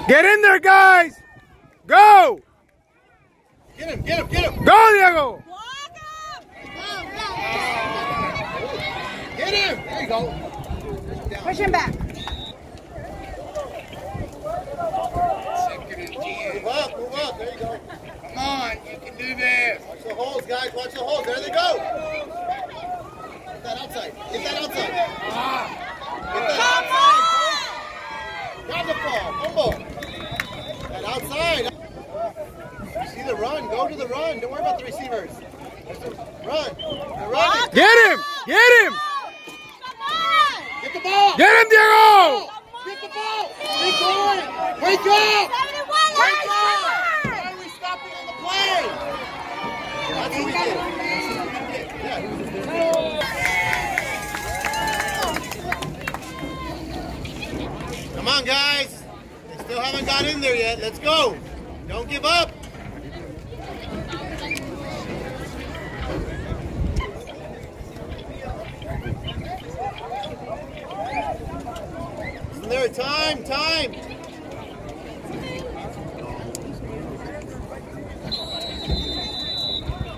Get in there, guys! Go! Get him, get him, get him! Go, Diego! Get him! There you go. Push him back. Move up, move up. There you go. Come on, you can do this. Watch the holes, guys. Watch the holes. There they go. Get that outside. Get that outside. Get that outside. Grab the ball. Fumble. That outside. See the run. Go to the run. Don't worry about the receivers. Run. They're running. Get him! Get him! Get the ball. Get him, Diego! Get the ball. Keep going. Wake up. Wake up. Why are we stopping on the play? That's what we did. Yeah, he was just there. Come on, guys. They still haven't got in there yet. Let's go. Don't give up. Isn't there a time? Time.